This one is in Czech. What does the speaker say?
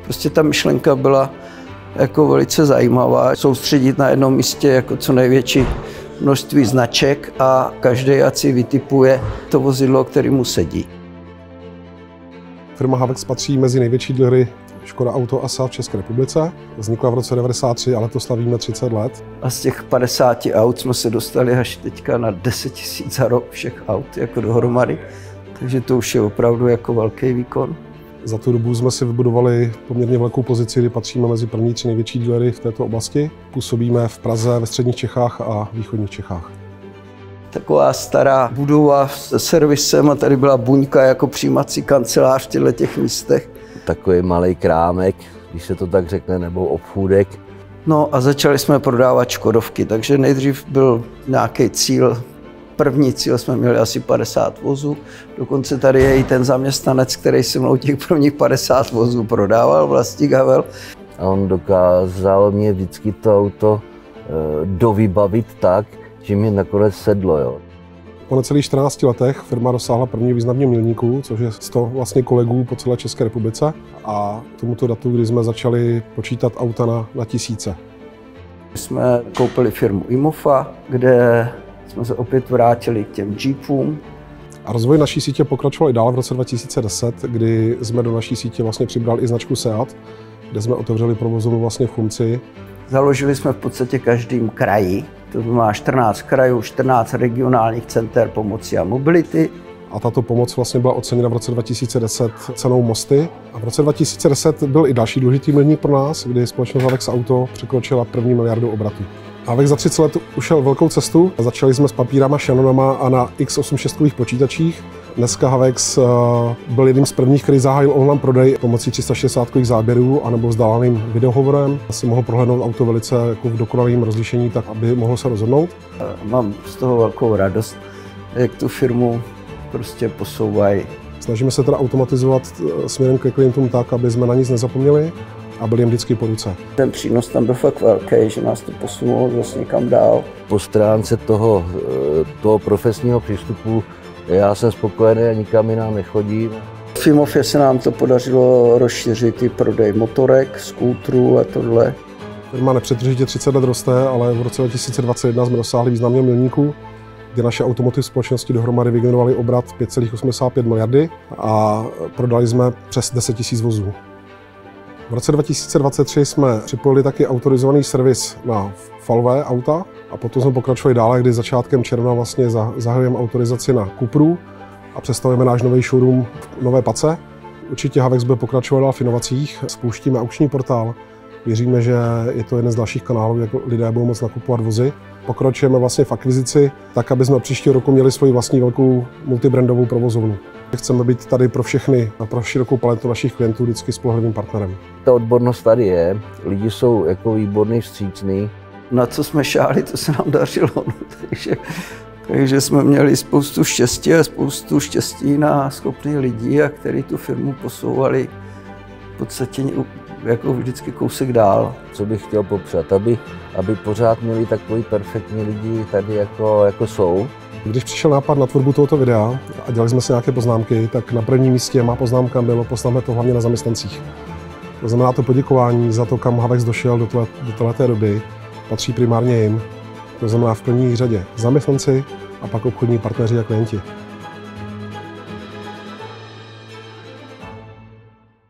Prostě ta myšlenka byla jako velice zajímavá. Soustředit na jednom místě jako co největší množství značek a každý ať si vytipuje to vozidlo, který mu sedí. Firma Havex patří mezi největší dealery Škoda Auto a SEAT v České republice. Vznikla v roce 1993, ale to slavíme 30 let. A z těch 50 aut jsme se dostali až teďka na 10 000 za rok všech aut jako dohromady. Takže to už je opravdu jako velký výkon. Za tu dobu jsme si vybudovali poměrně velkou pozici, kdy patříme mezi první 3 největší dealery v této oblasti. Působíme v Praze, ve středních Čechách a východních Čechách. Taková stará budova se servisem a tady byla buňka jako přijímací kancelář v těchto místech. Takový malý krámek, když se to tak řekne, nebo obchůdek. No a začali jsme prodávat škodovky, takže nejdřív byl nějaký cíl. První cíl jsme měli asi 50 vozů, dokonce tady je i ten zaměstnanec, který se mnou těch prvních 50 vozů prodával, Vlastík Havel. A on dokázal mě vždycky to auto dovybavit tak, že mi nakonec sedlo. Jo. Po necelých 14 letech firma dosáhla prvního významného milníku, což je 100 vlastně kolegů po celé České republice. A k tomuto datu, kdy jsme začali počítat auta na tisíce. My jsme koupili firmu Imofa, kde jsme se opět vrátili k těm Jeepům. A rozvoj naší sítě pokračoval i dál v roce 2010, kdy jsme do naší sítě vlastně přibrali i značku SEAT, kde jsme otevřeli provozovnu vlastně v Chumci. Založili jsme v podstatě každým kraji, to znamená 14 krajů, 14 regionálních center pomoci a mobility. A tato pomoc vlastně byla oceněna v roce 2010 cenou Mosty. A v roce 2010 byl i další důležitý milník pro nás, kdy společnost Havex Auto překročila první miliardu obratů. Havex za 30 let ušel velkou cestu. Začali jsme s papírama, šanonama a na x86 počítačích. Dneska Havex byl jedním z prvních, který zahájil online prodej pomocí 360 záběrů anebo vzdáleným videohovorem. Si mohl prohlédnout auto velice jako v dokonalém rozlišení, tak aby mohl se rozhodnout. Mám z toho velkou radost, jak tu firmu prostě posouvají. Snažíme se teda automatizovat směrem ke klientům tak, aby jsme na nic nezapomněli a byli jim vždycky po ruce. Ten přínos tam byl fakt velký, že nás to posunulo zase někam dál. Po stránce toho profesního přístupu já jsem spokojený a nikam jinam nechodím. V Imofě se nám to podařilo rozšířit i prodej motorek, skútrů a tohle. Firma nepřetržitě 30 let roste, ale v roce 2021 jsme dosáhli významného milníku, kdy naše automotiv společnosti dohromady vygenerovaly obrat 5,85 miliardy a prodali jsme přes 10 000 vozů. V roce 2023 jsme připojili taky autorizovaný servis na falové auta a potom jsme pokračovali dále, kdy začátkem června vlastně zahajujeme autorizaci na Cupru a představujeme náš nový showroom v Nové Pace. Určitě Havex bude pokračovat dál v inovacích, spouštíme aukční portál. Věříme, že je to jeden z dalších kanálů, jak lidé budou moct nakupovat vozy. Pokračujeme vlastně v akvizici, tak aby jsme od příštího roku měli svoji vlastní velkou multibrandovou provozovnu. Chceme být tady pro všechny a pro širokou paletu našich klientů vždycky spolehlivým partnerem. Ta odbornost tady je, lidi jsou jako výborný, vstřícný. Na co jsme šáli, to se nám dařilo, takže jsme měli spoustu štěstí na schopný lidi, a kteří tu firmu posouvali v podstatě jako vždycky kousek dál. Co bych chtěl popřát, aby pořád měli takový perfektní lidi tady jako jsou. Když přišel nápad na tvorbu tohoto videa a dělali jsme si nějaké poznámky, tak na prvním místě má poznámka bylo posláme to hlavně na zaměstnancích. To znamená to poděkování za to, kam Havex došel do této doby, patří primárně jim. To znamená v první řadě zaměstnanci a pak obchodní partneři a klienti.